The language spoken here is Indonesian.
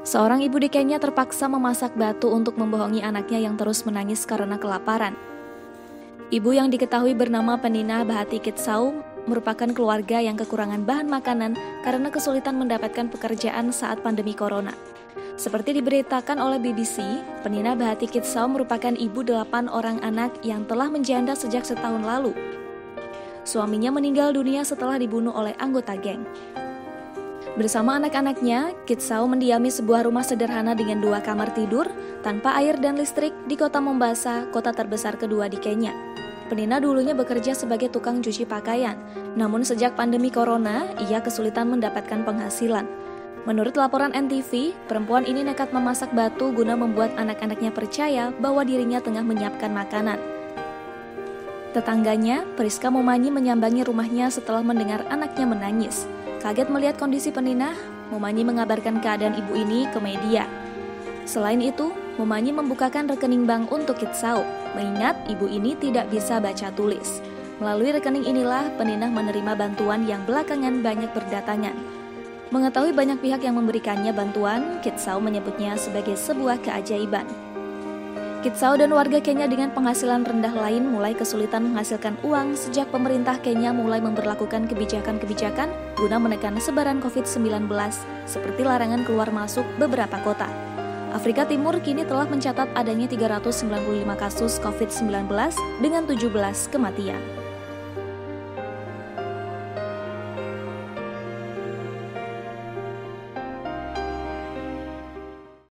Seorang ibu di Kenya terpaksa memasak batu untuk membohongi anaknya yang terus menangis karena kelaparan. Ibu yang diketahui bernama Penina Bahati Kitsau merupakan keluarga yang kekurangan bahan makanan karena kesulitan mendapatkan pekerjaan saat pandemi corona. Seperti diberitakan oleh BBC, Penina Bahati Kitsau merupakan ibu 8 orang anak yang telah menjanda sejak setahun lalu. Suaminya meninggal dunia setelah dibunuh oleh anggota geng. Bersama anak-anaknya, Kitsau mendiami sebuah rumah sederhana dengan 2 kamar tidur, tanpa air dan listrik di kota Mombasa, kota terbesar kedua di Kenya. Penina dulunya bekerja sebagai tukang cuci pakaian, namun sejak pandemi corona, ia kesulitan mendapatkan penghasilan. Menurut laporan NTV, perempuan ini nekat memasak batu guna membuat anak-anaknya percaya bahwa dirinya tengah menyiapkan makanan. Tetangganya, Priska Momanyi menyambangi rumahnya setelah mendengar anaknya menangis. Kaget melihat kondisi Penina, Momanyi mengabarkan keadaan ibu ini ke media. Selain itu, Momanyi membukakan rekening bank untuk Kitsau, mengingat ibu ini tidak bisa baca tulis. Melalui rekening inilah Penina menerima bantuan yang belakangan banyak berdatangan. Mengetahui banyak pihak yang memberikannya bantuan, Kitsau menyebutnya sebagai sebuah keajaiban. Kitsau dan warga Kenya dengan penghasilan rendah lain mulai kesulitan menghasilkan uang sejak pemerintah Kenya mulai memberlakukan kebijakan-kebijakan guna menekan sebaran COVID-19 seperti larangan keluar masuk beberapa kota. Afrika Timur kini telah mencatat adanya 395 kasus COVID-19 dengan 17 kematian.